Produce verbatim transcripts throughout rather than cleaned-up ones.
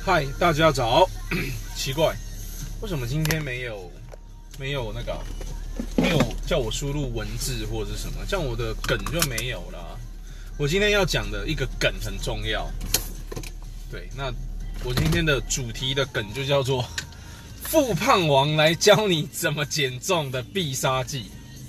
嗨，大家早。奇怪，为什么今天没有没有那个没有叫我输入文字或者是什么，这样我的梗就没有了。我今天要讲的一个梗很重要。对，那我今天的主题的梗就叫做“富胖王来教你怎么减重的必杀技”。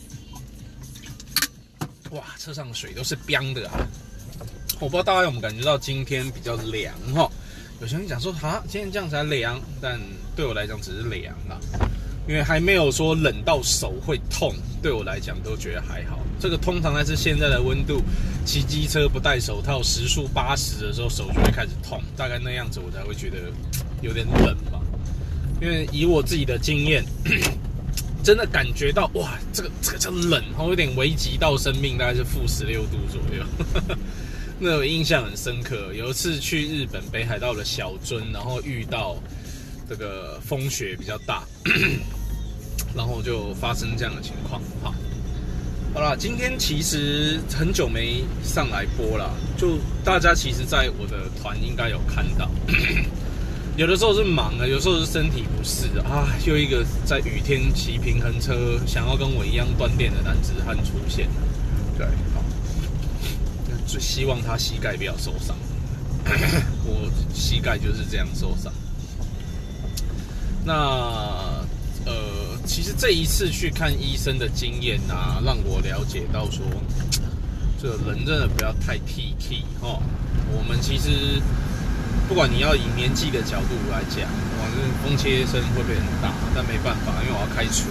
哇，车上的水都是冰的啊！我不知道大家有没有感觉到今天比较凉哈。有些人讲说哈，今天这样才凉，但对我来讲只是凉啦，因为还没有说冷到手会痛，对我来讲都觉得还好。这个通常在是现在的温度，骑机车不戴手套，时速八十的时候手就会开始痛，大概那样子我才会觉得有点冷吧。因为以我自己的经验，真的感觉到哇，这个这个叫冷，有点危及到生命，大概是负十六度左右。那我印象很深刻，有一次去日本北海道的小樽，然后遇到这个风雪比较大，然后就发生这样的情况。好，好啦，今天其实很久没上来播了，就大家其实在我的团应该有看到，有的时候是忙的，有时候是身体不适啊，又一个在雨天骑平衡车，想要跟我一样锻炼的男子汉出现了，对，好。最希望他膝盖不要受伤，我膝盖就是这样受伤。那呃，其实这一次去看医生的经验啊，让我了解到说，这个人真的不要太 T K 哦。我们其实不管你要以年纪的角度来讲，哇，这风切声会不会很大？但没办法，因为我要开除。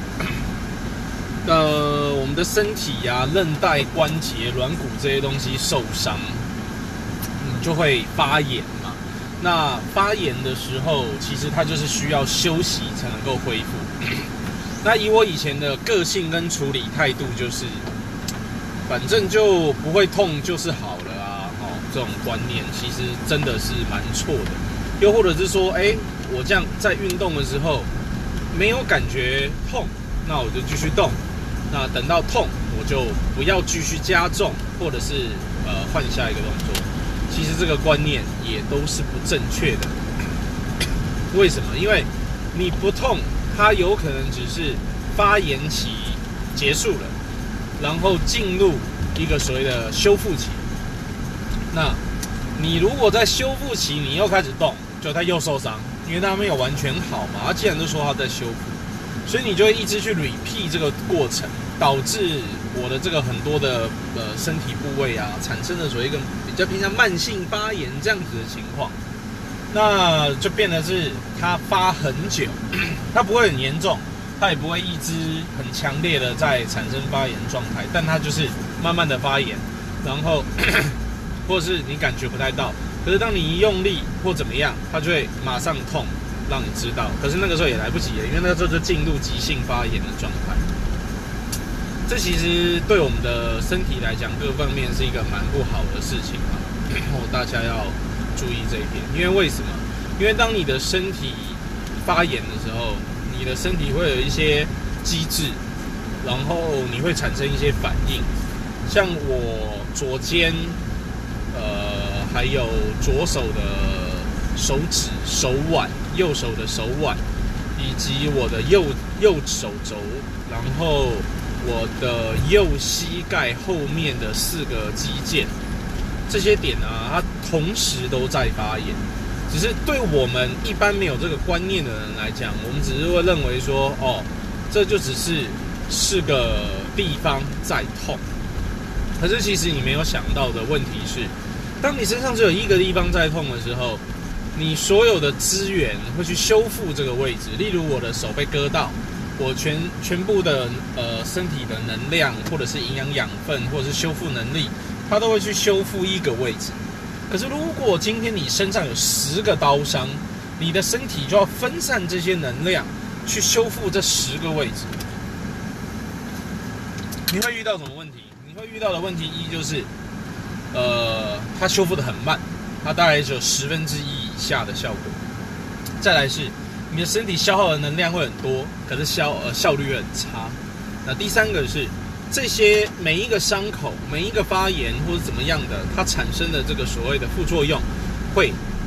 呃，我们的身体啊、韧带、关节、软骨这些东西受伤，你就会发炎嘛。那发炎的时候，其实它就是需要休息才能够恢复。那以我以前的个性跟处理态度，就是反正就不会痛就是好了啊。哦，这种观念其实真的是蛮错的。又或者是说，哎，我这样在运动的时候没有感觉痛，那我就继续动。那等到痛，我就不要继续加重，或者是呃换下一个动作。其实这个观念也都是不正确的。为什么？因为你不痛，它有可能只是发炎期结束了，然后进入一个所谓的修复期。那你如果在修复期你又开始动，就它又受伤，因为它没有完全好嘛。它既然都说它在修复，所以你就会一直去 repeat 这个过程。导致我的这个很多的呃身体部位啊，产生了所谓一个比较偏向慢性发炎这样子的情况，那就变得是它发很久，它不会很严重，它也不会一直很强烈的在产生发炎状态，但它就是慢慢的发炎，然后或者是你感觉不太到，可是当你一用力或怎么样，它就会马上痛，让你知道，可是那个时候也来不及了，因为那个时候就进入急性发炎的状态。这其实对我们的身体来讲，各方面是一个蛮不好的事情啊。然后大家要注意这一点，因为为什么？因为当你的身体发炎的时候，你的身体会有一些机制，然后你会产生一些反应。像我左肩，呃，还有左手的手指、手腕，右手的手腕，以及我的右右手肘，然后我的右膝盖后面的四个肌腱，这些点啊，它同时都在发炎。只是对我们一般没有这个观念的人来讲，我们只是会认为说，哦，这就只是是个地方在痛。可是其实你没有想到的问题是，当你身上只有一个地方在痛的时候，你所有的资源会去修复这个位置。例如我的手被割到。我全全部的呃身体的能量，或者是营养养分，或者是修复能力，它都会去修复一个位置。可是如果今天你身上有十个刀伤，你的身体就要分散这些能量去修复这十个位置。你会遇到什么问题？你会遇到的问题一就是，呃，它修复的很慢，它大概只有十分之一以下的效果。再来是。你的身体消耗的能量会很多，可是消呃效率会很差。那第三个是这些每一个伤口、每一个发炎或者怎么样的，它产生的这个所谓的副作用，会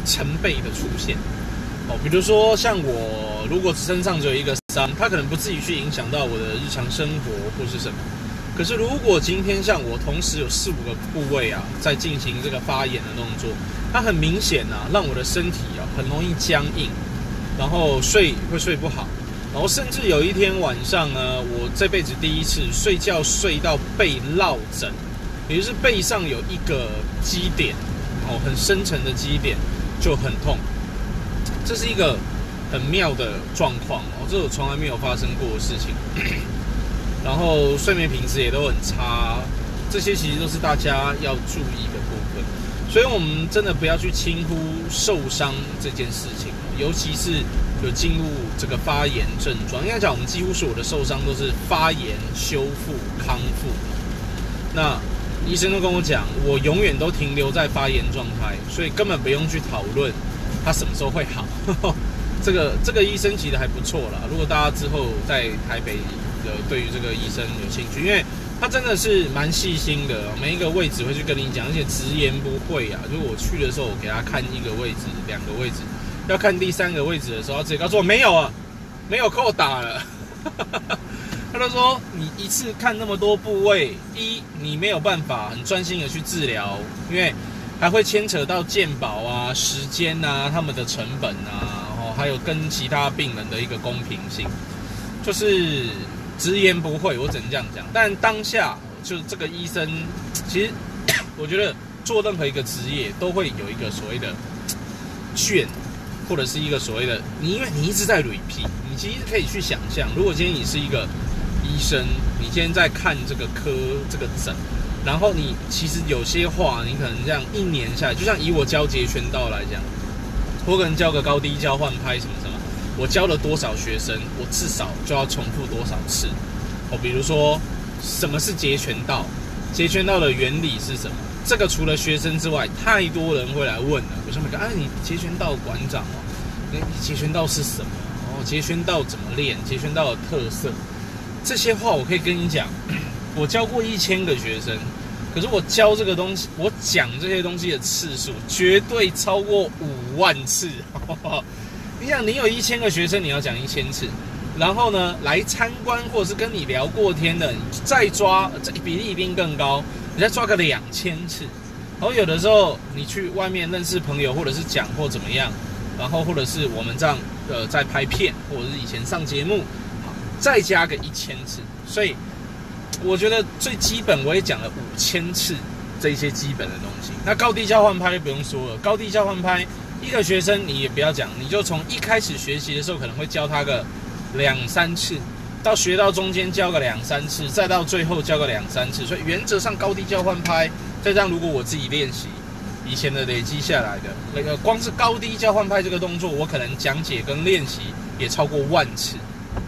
成倍的出现。哦，比如说像我如果身上只有一个伤，它可能不至于去影响到我的日常生活或是什么。可是如果今天像我同时有四五个部位啊，在进行这个发炎的动作，它很明显啊，让我的身体啊很容易僵硬，然后睡会睡不好，然后甚至有一天晚上呢，我这辈子第一次睡觉睡到背落枕，也就是背上有一个基点，哦，很深层的基点就很痛，这是一个很妙的状况哦，这我从来没有发生过的事情。然后睡眠品质也都很差，这些其实都是大家要注意的部分。所以我们真的不要去轻忽受伤这件事情，尤其是有进入这个发炎症状。应该讲，我们几乎所有的受伤都是发炎、修复、康复。那医生都跟我讲，我永远都停留在发炎状态，所以根本不用去讨论它什么时候会好。这个这个医生其实还不错啦，如果大家之后在台北的对于这个医生有兴趣，因为他真的是蛮细心的，每一个位置会去跟你讲，而且直言不讳啊。就是我去的时候，我给他看一个位置、两个位置，要看第三个位置的时候，他直接告诉我没有啊，没有扣打了。他就说你一次看那么多部位，一你没有办法很专心的去治疗，因为还会牵扯到健保啊、时间啊、他们的成本啊，然后还有跟其他病人的一个公平性，就是直言不讳，我只能这样讲。但当下就是这个医生，其实我觉得做任何一个职业都会有一个所谓的倦，或者是一个所谓的你，因为你一直在 repeat， 你其实可以去想象，如果今天你是一个医生，你今天在看这个科这个诊，然后你其实有些话，你可能这样一年下来，就像以我教截拳道来讲，我可能教个高低交换拍什么什么。我教了多少学生，我至少就要重复多少次。哦，比如说什么是截拳道，截拳道的原理是什么？这个除了学生之外，太多人会来问了。我说每个啊，你截拳道馆长哦，你截拳道是什么？哦，截拳道怎么练？截拳道的特色，这些话我可以跟你讲。我教过一千个学生，可是我教这个东西，我讲这些东西的次数绝对超过五万次。呵呵，你想，你有一千个学生，你要讲一千次，然后呢，来参观或者是跟你聊过天的，你再抓，这比例一定更高，你再抓个两千次。然后有的时候你去外面认识朋友，或者是讲或怎么样，然后或者是我们这样呃在拍片，或者是以前上节目，好，再加个一千次。所以我觉得最基本我也讲了五千次这一些基本的东西。那高低交换拍就不用说了，高低交换拍。一个学生你也不要讲，你就从一开始学习的时候可能会教他个两三次，到学到中间教个两三次，再到最后教个两三次。所以原则上高低交换拍，再这样如果我自己练习以前的累积下来的那个，光是高低交换拍这个动作，我可能讲解跟练习也超过万次。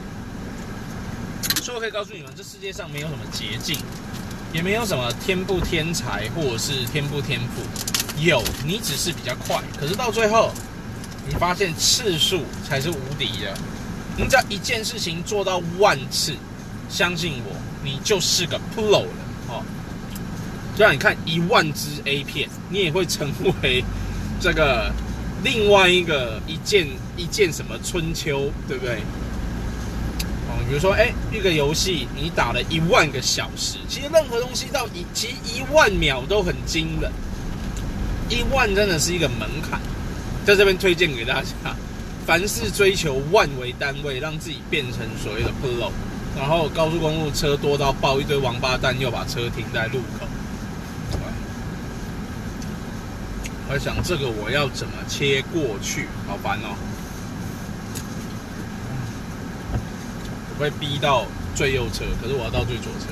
所以我可以告诉你们，这世界上没有什么捷径，也没有什么天不天才或者是天不天赋。有，你只是比较快，可是到最后，你发现次数才是无敌的。你只要一件事情做到万次，相信我，你就是个 pro 了哦。就像你看一万支 A 片，你也会成为这个另外一个一件一件什么春秋，对不对？哦，比如说，哎，一个游戏你打了一万个小时，其实任何东西到一其实一万秒都很惊人。一万真的是一个门槛，在这边推荐给大家，凡事追求万为单位，让自己变成所谓的 pro。然后高速公路车多到爆，一堆王八蛋又把车停在路口。我在想这个我要怎么切过去，好烦哦！我会逼到最右侧，可是我要到最左侧。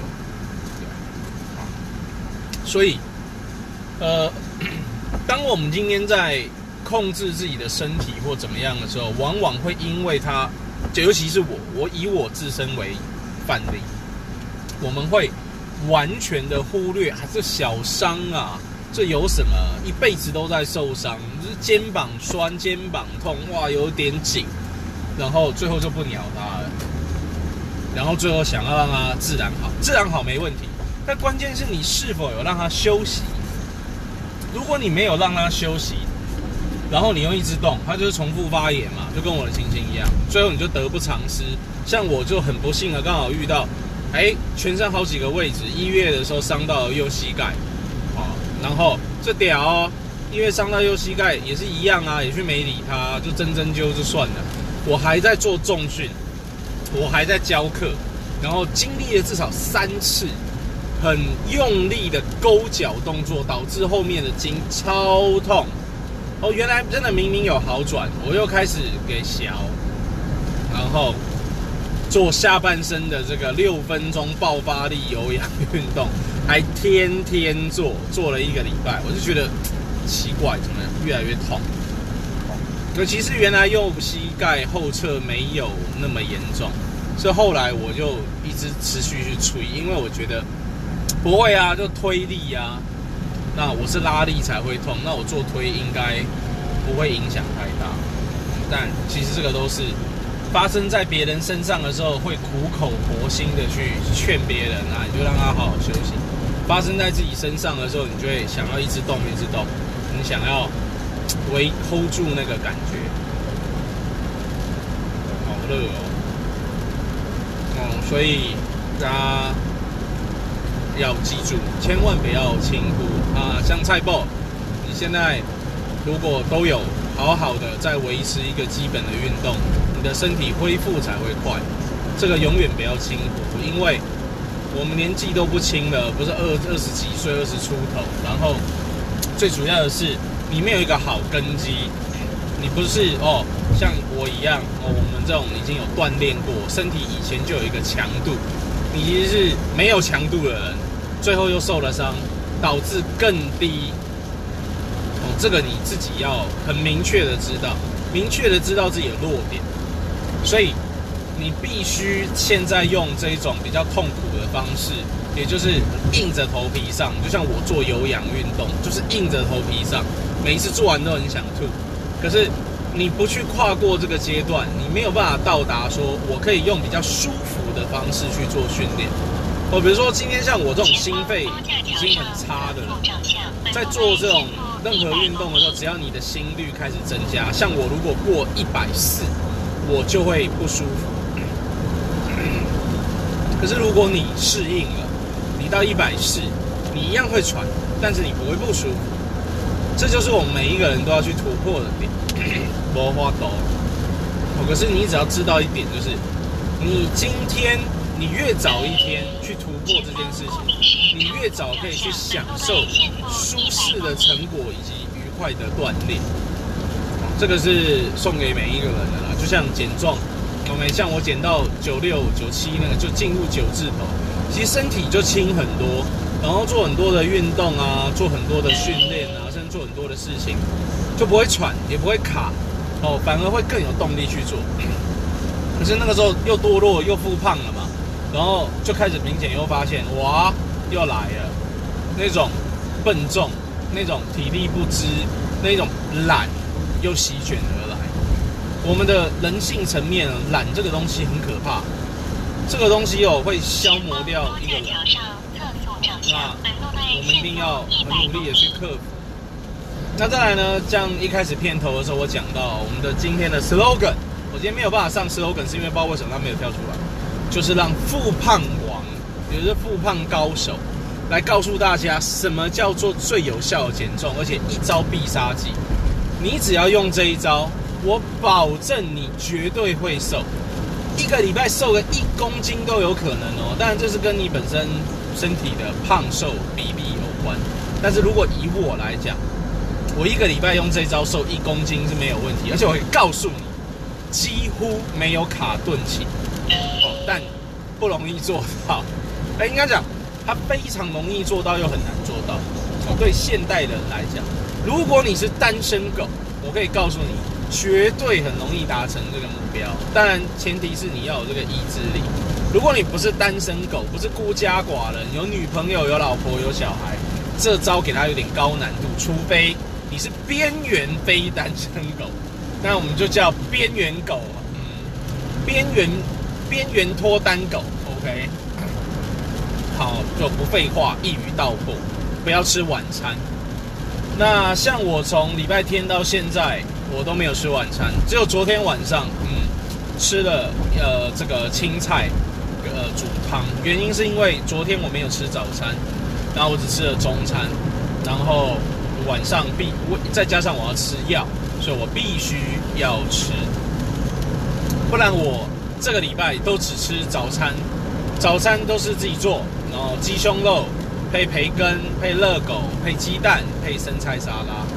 对，所以，呃。当我们今天在控制自己的身体或怎么样的时候，往往会因为它，尤其是我，我以我自身为范例，我们会完全的忽略，还是小伤啊，这有什么？一辈子都在受伤，就是肩膀酸、肩膀痛，哇，有点紧，然后最后就不鸟它了，然后最后想要让它自然好，自然好没问题，但关键是你是否有让它休息。如果你没有让他休息， 然后你用一直动，它就是重复发炎嘛，就跟我的情形一样，最后你就得不偿失。像我就很不幸的刚好遇到，哎，全身好几个位置，一月的时候伤到了右膝盖，哦，然后这屌哦，一月伤到右膝盖也是一样啊，也去没理它，就针针灸就算了。我还在做重训，我还在教课，然后经历了至少三次很用力的勾脚动作，导致后面的筋超痛。哦，原来真的明明有好转，我又开始给小，然后做下半身的这个六分钟爆发力有氧运动，还天天做，做了一个礼拜，我就觉得奇怪，怎么越来越痛？尤其是原来右膝盖后侧没有那么严重，所以后来我就一直持续去吹，因为我觉得不会啊，就推力啊。那我是拉力才会痛，那我做推应该不会影响太大。但其实这个都是发生在别人身上的时候，会苦口婆心的去劝别人啊，你就让他好好休息。发生在自己身上的时候，你就会想要一直动，一直动，你想要维 hold 住那个感觉。好热哦，哦，所以大家要记住，千万不要轻忽啊！像菜爆，你现在如果都有好好的在维持一个基本的运动，你的身体恢复才会快。这个永远不要轻忽，因为我们年纪都不轻了，不是二二十几岁、二十出头，然后最主要的是你没有一个好根基，你不是哦像我一样哦，我们这种已经有锻炼过，身体以前就有一个强度，你其实是没有强度的人。最后又受了伤，导致更低。哦，这个你自己要很明确的知道，明确的知道自己的弱点。所以你必须现在用这一种比较痛苦的方式，也就是硬着头皮上。就像我做有氧运动，就是硬着头皮上，每一次做完都很想吐。可是你不去跨过这个阶段，你没有办法到达说我可以用比较舒服的方式去做训练。哦，比如说今天像我这种心肺已经很差的人，在做这种任何运动的时候，只要你的心率开始增加，像我如果过一百四，我就会不舒服。可是如果你适应了，你到一百四，你一样会喘，但是你不会不舒服。这就是我们每一个人都要去突破的点。没法度。哦，可是你只要知道一点，就是你今天。你越早一天去突破这件事情，你越早可以去享受舒适的成果以及愉快的锻炼。这个是送给每一个人的啦。就像减重，我们像我减到九六、九七那个，就进入九字头，其实身体就轻很多，然后做很多的运动啊，做很多的训练啊，甚至做很多的事情，就不会喘，也不会卡，哦，反而会更有动力去做。可是那个时候又堕落又复胖了嘛。然后就开始明显又发现，哇，又来了，那种笨重，那种体力不支，那种懒又席卷而来。我们的人性层面，懒这个东西很可怕，这个东西哦会消磨掉一个人。那我们一定要很努力的去克服。那再来呢，像一开始片头的时候我讲到我们的今天的 slogan， 我今天没有办法上 slogan， 是因为不知道为什么它没有跳出来。就是让复胖王，也就是复胖高手，来告诉大家什么叫做最有效的减重，而且一招必杀技。你只要用这一招，我保证你绝对会瘦，一个礼拜瘦个一公斤都有可能哦。当然这是跟你本身身体的胖瘦比例有关。但是如果以我来讲，我一个礼拜用这一招瘦一公斤是没有问题，而且我会告诉你，几乎没有卡顿期。但不容易做到，哎，应该讲它非常容易做到，又很难做到。哦，对现代人来讲，如果你是单身狗，我可以告诉你，绝对很容易达成这个目标。当然，前提是你要有这个意志力。如果你不是单身狗，不是孤家寡人，有女朋友、有老婆、有小孩，这招给它有点高难度。除非你是边缘非单身狗，那我们就叫边缘狗，嗯，边缘。边缘脱单狗 ，OK， 好，就不废话，一语道破，不要吃晚餐。 那像我从礼拜天到现在，我都没有吃晚餐，只有昨天晚上，嗯，吃了呃这个青菜，呃煮汤。原因是因为昨天我没有吃早餐，然后我只吃了中餐，然后晚上必再加上我要吃药，所以我必须要吃，不然我这个礼拜都只吃早餐，早餐都是自己做，然后鸡胸肉。配培根，配热狗，配鸡蛋，配生菜沙拉。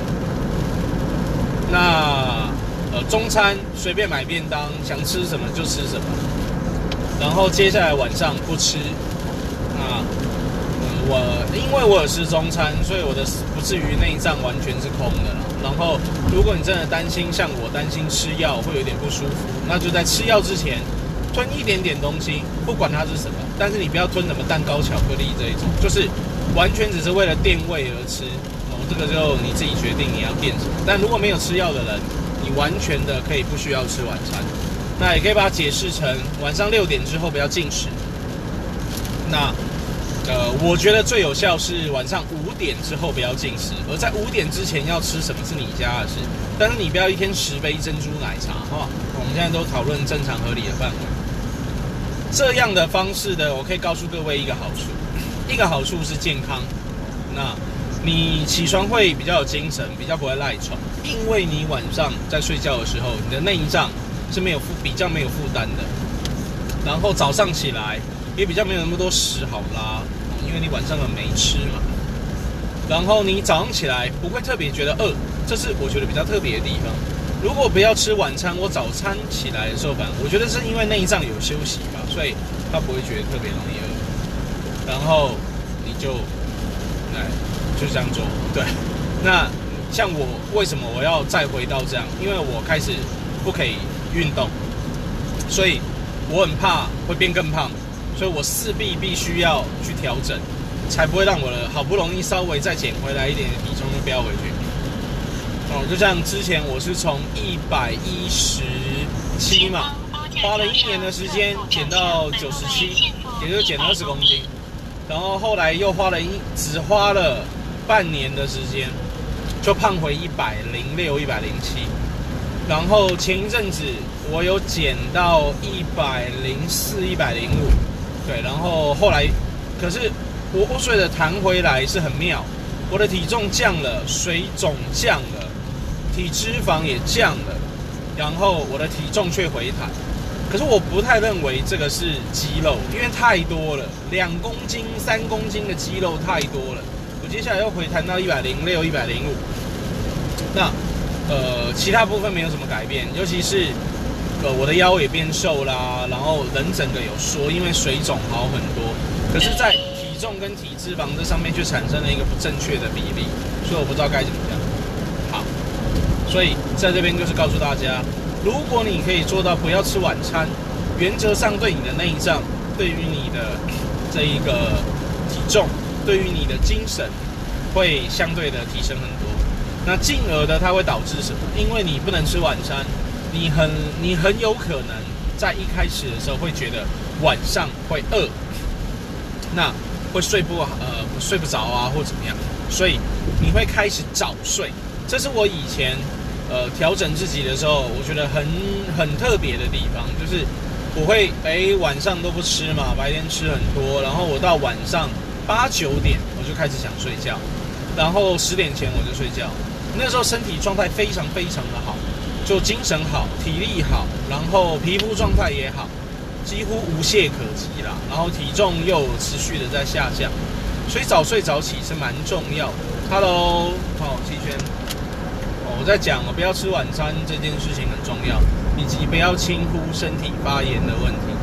那呃中餐随便买便当，想吃什么就吃什么。然后接下来晚上不吃。那、呃、我因为我有吃中餐，所以我的不至于内脏完全是空的啦。然后如果你真的担心，像我担心吃药会有点不舒服，那就在吃药之前。吞一点点东西，不管它是什么，但是你不要吞什么蛋糕、巧克力这一种，就是完全只是为了垫胃而吃。哦，这个就你自己决定你要垫什么。但如果没有吃药的人，你完全的可以不需要吃晚餐。那也可以把它解释成晚上六点之后不要进食。那呃，我觉得最有效是晚上五点之后不要进食，而在五点之前要吃什么是你家的事。但是你不要一天十杯珍珠奶茶，哈。我们现在都讨论正常合理的范围。这样的方式的，我可以告诉各位一个好处，一个好处是健康。那你起床会比较有精神，比较不会赖床，因为你晚上在睡觉的时候，你的内脏是没有负比较没有负担的。然后早上起来也比较没有那么多屎好拉，因为你晚上没吃嘛。然后你早上起来不会特别觉得饿，这是我觉得比较特别的地方。如果不要吃晚餐，我早餐起来的时候，反正我觉得是因为内脏有休息吧，所以他不会觉得特别容易饿。然后你就，哎，就这样做。对，那像我为什么我要再回到这样？因为我开始不可以运动，所以我很怕会变更胖，所以我势必必须要去调整，才不会让我的好不容易稍微再减回来一点的体重就飙回去。哦，就像之前我是从一百一十七嘛，花了一年的时间减到九十七，也就是减二十公斤，然后后来又花了一只花了半年的时间，就胖回一百零六、一百零七，然后前一阵子我有减到一百零四、一百零五，对，然后后来可是活泼水的弹回来是很妙，我的体重降了，水肿降了。体脂肪也降了，然后我的体重却回弹。可是我不太认为这个是肌肉，因为太多了，两公斤、三公斤的肌肉太多了。我接下来又回弹到一百零六、一百零五。那呃，其他部分没有什么改变，尤其是呃我的腰也变瘦啦，然后人整个有缩，因为水肿好很多。可是，在体重跟体脂肪这上面却产生了一个不正确的比例，所以我不知道该怎么样。好。所以在这边就是告诉大家，如果你可以做到不要吃晚餐，原则上对你的内脏、对于你的这一个体重、对于你的精神，会相对的提升很多。那进而的它会导致什么？因为你不能吃晚餐，你很你很有可能在一开始的时候会觉得晚上会饿，那会睡不呃睡不着啊，或怎么样，所以你会开始早睡。这是我以前呃调整自己的时候，我觉得很很特别的地方，就是我会哎晚上都不吃嘛，白天吃很多，然后我到晚上八九点我就开始想睡觉，然后十点前我就睡觉。那时候身体状态非常非常的好，就精神好，体力好，然后皮肤状态也好，几乎无懈可击啦。然后体重又持续的在下降，所以早睡早起是蛮重要的。Hello， 好，齐轩。我在讲不要吃晚餐这件事情很重要，以及不要轻忽身体发炎的问题。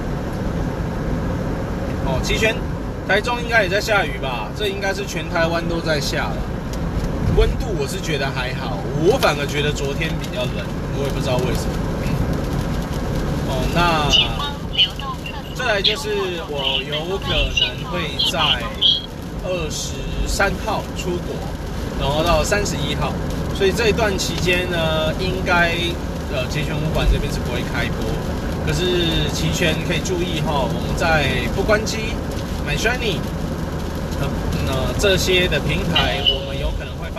哦，齐轩，台中应该也在下雨吧？这应该是全台湾都在下了。温度我是觉得还好，我反而觉得昨天比较冷，我也不知道为什么。哦，那再来就是我有可能会在二十三号出国，然后到三十一号。所以这一段期间呢，应该呃齐全武馆这边是不会开播，可是齐全可以注意哈，我们在不关机、买 Shiny，呃这些的平台，我们有可能会发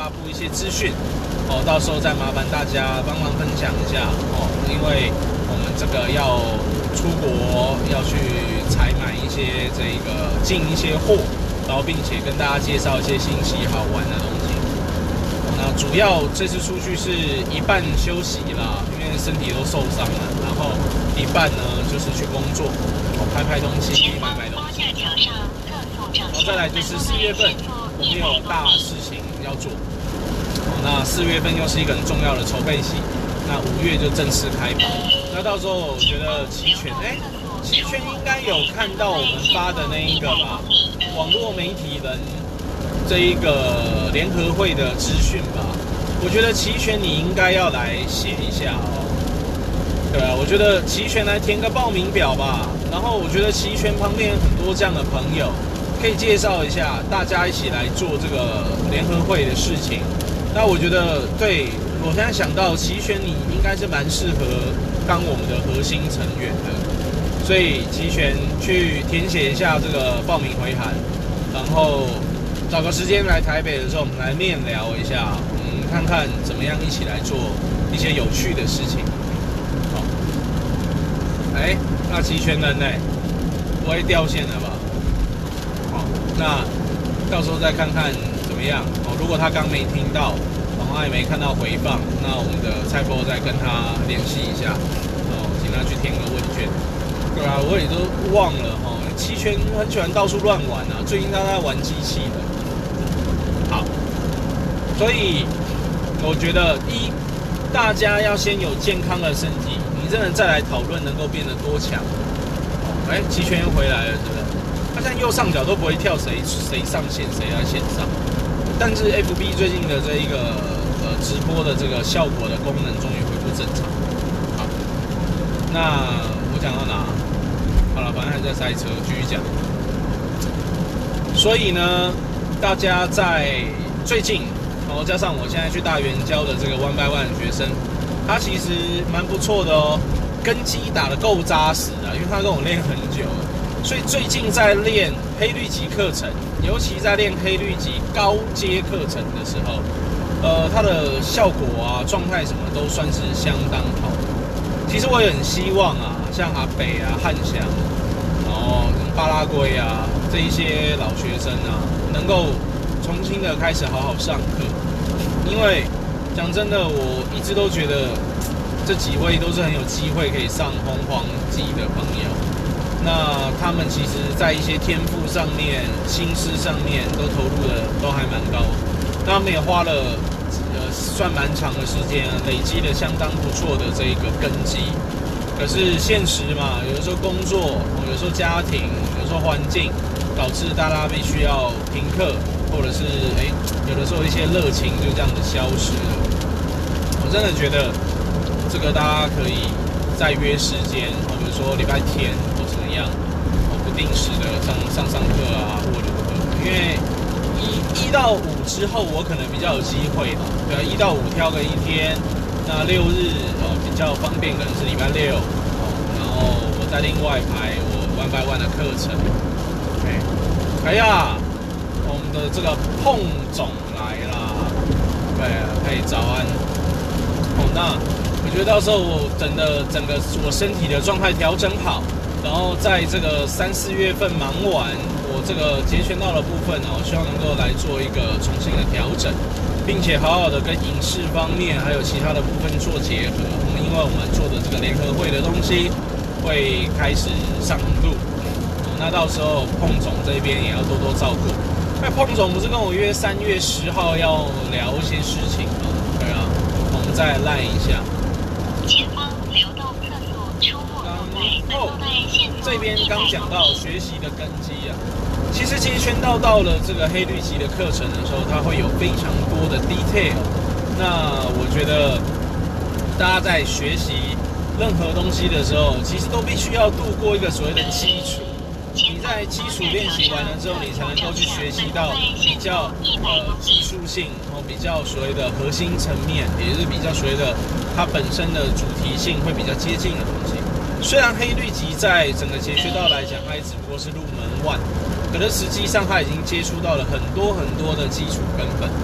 发布一些资讯哦，到时候再麻烦大家帮忙分享一下哦，因为我们这个要出国要去采买一些这个进一些货，然后并且跟大家介绍一些新奇好玩的东西。那主要这次出去是一半休息啦，因为身体都受伤了，然后一半呢就是去工作，拍拍东西，买买东西。然后再来就是四月份，我们有大事情要做。那四月份又是一个很重要的筹备期，那五月就正式开跑。那到时候我觉得齐全，哎，齐全应该有看到我们发的那一个吧，网络媒体人。这一个联合会的资讯吧，我觉得齐全你应该要来写一下哦。对啊，我觉得齐全来填个报名表吧。然后我觉得齐全旁边有很多这样的朋友，可以介绍一下，大家一起来做这个联合会的事情。那我觉得，对我现在想到齐全你应该是蛮适合当我们的核心成员的，所以齐全去填写一下这个报名回函，然后。找个时间来台北的时候，我们来面聊一下，嗯，看看怎么样一起来做一些有趣的事情。好，哎，那齐全人呢？不会掉线了吧？好，那到时候再看看怎么样。哦，如果他刚没听到，然后他也没看到回放，那我们的蔡波再跟他联系一下，哦，请他去填个问卷。对啊，我也都忘了哈。齐全很喜欢到处乱玩啊，最近他在玩机器的。好，所以我觉得一，大家要先有健康的身体，你真的再来讨论能够变得多强。哎，齐全又回来了，是不是？他现在右上角都不会跳谁谁上线谁在线上，但是 F B 最近的这一个呃直播的这个效果的功能终于恢复正常。好，那我讲到哪？好了，反正还在塞车，继续讲。所以呢，大家在最近，然后加上我现在去大园教的这个 One by One 的学生，他其实蛮不错的哦，根基打得够扎实啊，因为他跟我练很久了，所以最近在练黑绿级课程，尤其在练黑绿级高阶课程的时候，呃，他的效果啊、状态什么都算是相当好。其实我也很希望啊，像阿北啊、汉翔，然后巴拉圭啊这一些老学生啊，能够重新的开始好好上课。因为讲真的，我一直都觉得这几位都是很有机会可以上红黄级的朋友。那他们其实在一些天赋上面、心思上面都投入的都还蛮高，那他们也花了。呃，算蛮长的时间，累积了相当不错的这一个根基。可是现实嘛，有的时候工作，有时候家庭，有时候环境，导致大家必须要停课，或者是哎，有的时候一些热情就这样子消失了。我真的觉得这个大家可以再约时间，比如说礼拜天或怎么样，不定时的上上上课啊，或如何，因为。一一到五之后，我可能比较有机会嘛，对啊，一到五挑个一天，那六日哦比较方便，可能是礼拜六哦，然后我再另外排我 One by One 的课程。OK， 哎呀，我们的这个碰总来啦，对啊，嘿，早安。哦，那我觉得到时候我整的整个我身体的状态调整好，然后在这个三四月份忙完。我这个截拳道的部分呢，我希望能够来做一个重新的调整，并且好好的跟影视方面还有其他的部分做结合。因为我们做的这个联合会的东西会开始上路，那到时候碰总这边也要多多照顾。那碰总不是跟我约三月十号要聊一些事情吗？对啊，我们再赖一下。前方流动厕所出没路牌，能够在线索。这边刚讲到学习的根基啊。其实截拳道到了这个黑绿级的课程的时候，它会有非常多的 detail。那我觉得大家在学习任何东西的时候，其实都必须要度过一个所谓的基础。你在基础练习完了之后，你才能够去学习到比较呃技术性，然后比较所谓的核心层面，也就是比较所谓的它本身的主题性会比较接近的东西。虽然黑绿级在整个截拳道来讲，它也只不过是入门 one。可是实际上，他已经接触到了很多很多的基础根本，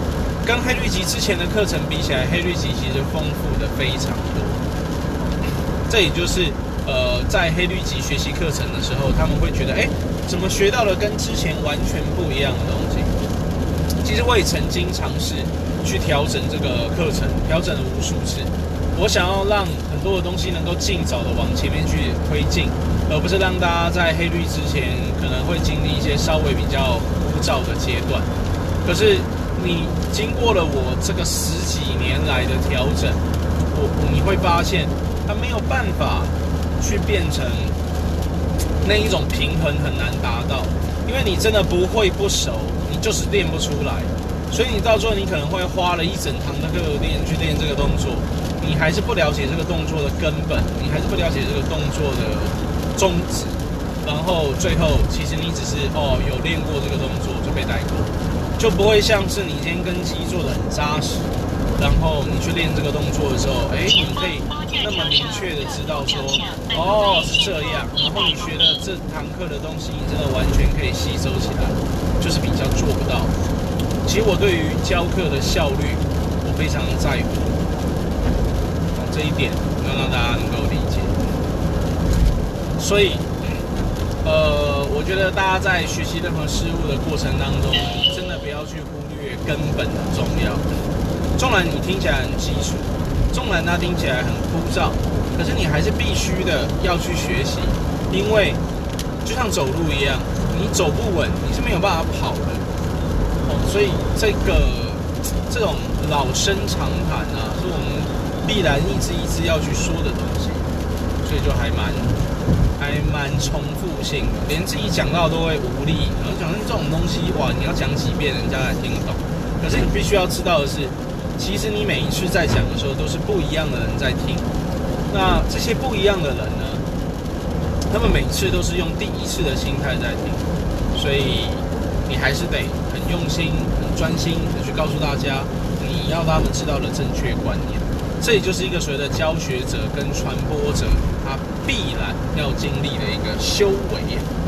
跟黑律级之前的课程比起来，黑律级其实丰富的非常多。这也就是呃，在黑律级学习课程的时候，他们会觉得，哎，怎么学到了跟之前完全不一样的东西？其实我也曾经尝试去调整这个课程，调整了无数次。我想要让很多的东西能够尽早的往前面去推进，而不是让大家在黑律之前可能会经历一些稍微比较枯燥的阶段。可是你经过了我这个十几年来的调整，我你会发现它没有办法去变成那一种平衡，很难达到，因为你真的不会不熟，你就是练不出来。所以你到最后你可能会花了一整堂的课练去练这个动作，你还是不了解这个动作的根本，你还是不了解这个动作的宗旨，然后最后其实你只是哦有练过这个动作就被带过，就不会像是你今天根基做得很扎实，然后你去练这个动作的时候，哎，你可以那么明确的知道说，哦是这样，然后你学的这堂课的东西，你真的完全可以吸收起来，就是比较做不到。其实我对于教课的效率，我非常在乎，这一点要让大家能够理解。所以，呃，我觉得大家在学习任何事物的过程当中，真的不要去忽略根本的重要。纵然你听起来很基础，纵然它听起来很枯燥，可是你还是必须的要去学习，因为就像走路一样，你走不稳，你是没有办法跑的。所以这个这种老生常谈啊，是我们必然一直一直要去说的东西，所以就还蛮还蛮重复性的，连自己讲到都会无力。然后讲这种东西，哇，你要讲几遍人家才听得懂。可是你必须要知道的是，其实你每一次在讲的时候，都是不一样的人在听。那这些不一样的人呢，他们每次都是用第一次的心态在听，所以你还是得很用心、很专心的去告诉大家，你要他们知道的正确观念。这也就是一个所谓的教学者跟传播者，他必然要经历的一个修为。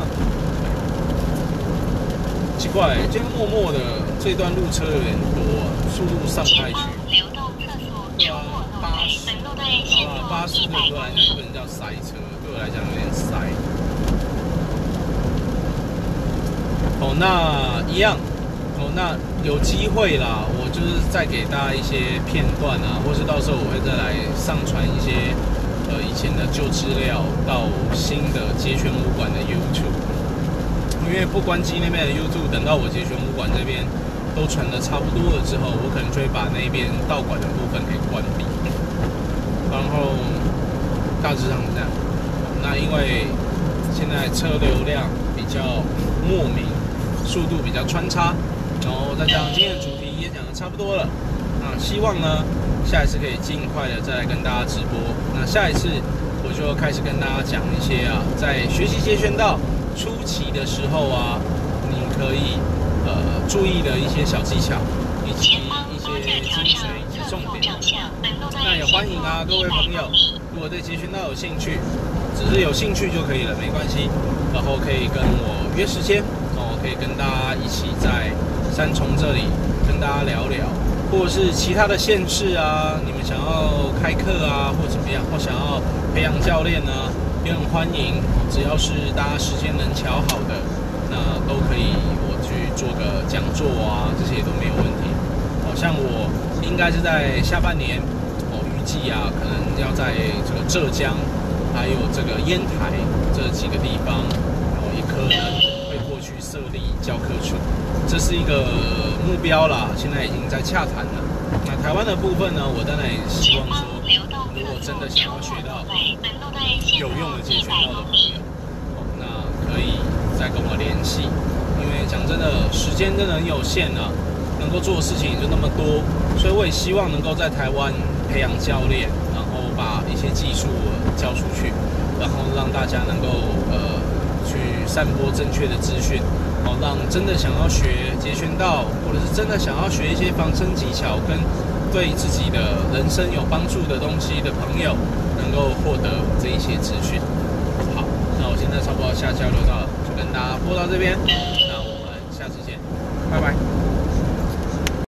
奇怪，今天默默的这段路车有点多、啊，速度上不太去。对啊，巴士，好吧，巴士对我来讲不能叫塞车，对我来讲有点塞。哦，那一样，哦，那有机会啦，我就是再给大家一些片段啊，或是到时候我会再来上传一些呃以前的旧资料到新的节权武馆的 YouTube， 因为不关机那边的 YouTube， 等到我节权武馆这边都传的差不多了之后，我可能就会把那边道馆的部分给关闭，然后大致上是这样。那因为现在车流量比较莫名。速度比较穿插，然后再加上今天的主题也讲得差不多了，那希望呢下一次可以尽快的再来跟大家直播。那下一次我就开始跟大家讲一些啊，在学习截拳道初期的时候啊，你可以呃注意的一些小技巧，以及一些精髓以及重点。那也欢迎啊各位朋友，如果对截拳道有兴趣，只是有兴趣就可以了，没关系，然后可以跟我约时间。可以跟大家一起在三重这里跟大家聊聊，或者是其他的县市啊，你们想要开课啊，或怎么样，或想要培养教练呢，也很欢迎。只要是大家时间能瞧好的，那都可以我去做个讲座啊，这些都没有问题。好像我应该是在下半年，我预计啊，可能要在这个浙江，还有这个烟台这几个地方，然后也可能。去设立教科处，这是一个目标啦，现在已经在洽谈了。那台湾的部分呢，我当然也希望说，如果真的想要学到有用的截拳道的朋友，那可以再跟我联系。因为讲真的，时间真的很有限啊，能够做的事情也就那么多，所以我也希望能够在台湾培养教练，然后把一些技术教出去，然后让大家能够呃。去散播正确的资讯，哦，让真的想要学截拳道，或者是真的想要学一些防身技巧，跟对自己的人生有帮助的东西的朋友，能够获得这一些资讯。好，那我现在差不多下交流到了，就跟大家播到这边，那我们下次见，拜拜。